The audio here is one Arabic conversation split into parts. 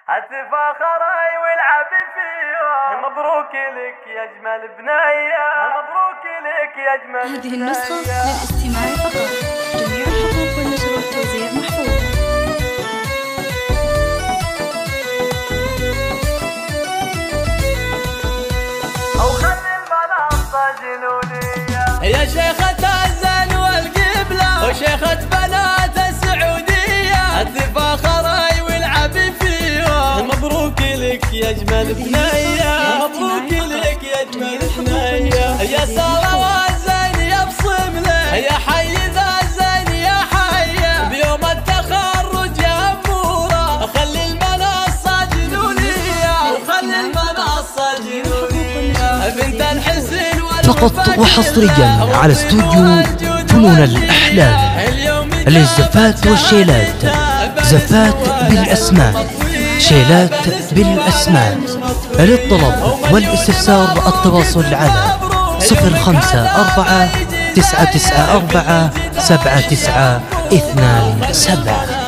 التفاخري والعب فيها. مبروك لك يا اجمل بنيه، مبروك لك يا اجمل هذه النسخة للاستماع فقط. جميع الحقوق والنشر والتوزيع محفوظ. او خلي المنصة جنونية يا شيخة الزين والقبلة وشيخة بنات السعودية. التفاخري والعب فيها. مبروك لك يا اجمل بنيه، مبروك لك يا اجمل بنيه. يا صلوات زين يبصم له، يا حي ذا الزين يا حي بيوم التخرج يا اموره. خلي المنصة جنونية وخلي المنصة جنونية. بنت الحسين فقط وحصريا على استوديو فنون الأحلام للزفات والشيلات. زفات بالأسماء، شيلات بالأسماء. للطلب والاستفسار التواصل على 054 994 7927.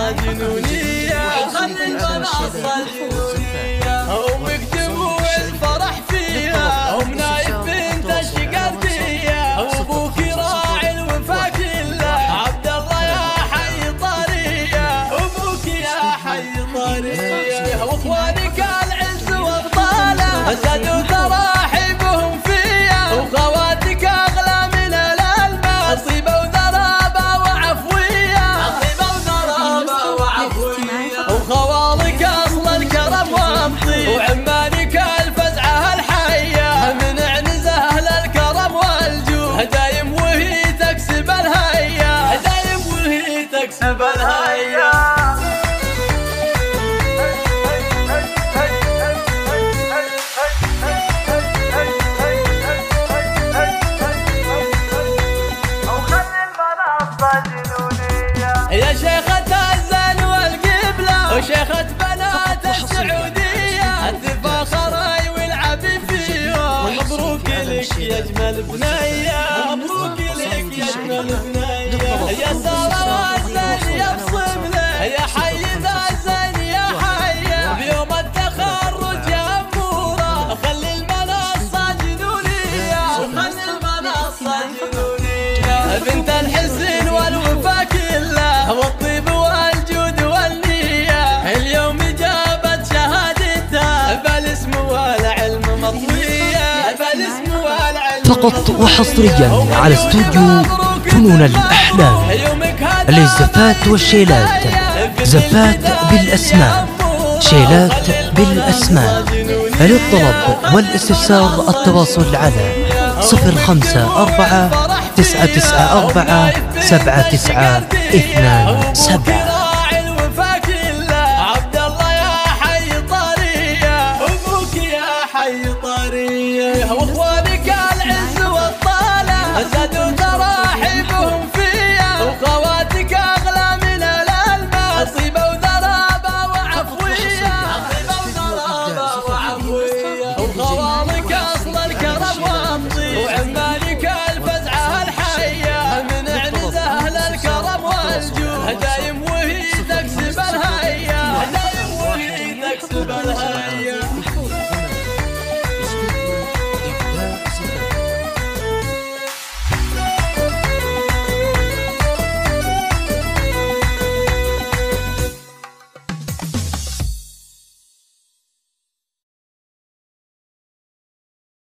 واخوانك العز وابطاله زادوا تراحيبهم فيا، وخواتك اغلى من الالماس. طيبه وذرابه وعفويه، طيبه وذرابه وعفويه. وخوالك اصل الكرم وامطي، وعمانك الفزعه الحيه من عنز اهل الكرم والجود. دايم وهي تكسب الهيا، دايم وهي تكسب الهيا. يا شيخة الزين والقبلة وشيخة بنات السعودية. التفاخري والعب فيها. مبروك لك يا اجمل بنيه، مبروك لك يا اجمل بنيه. يا صلوات زين يبصم له، يا حي ذا الزين يا حي بيوم التخرج يا اموره. خلي المنصة جنونية وخلي المنصة جنونية. بنت الحسين والوفا كلها والطيب والجود والنية. اليوم جابت شهادتها بالاسم والعلم مطوية، بالاسم والعلم. فقط وحصريا على استوديو فنون الأحلام للزفات والشيلات. زفات بالأسماء، شيلات بالأسماء. للطلب والاستفسار التواصل على 054 994 7927.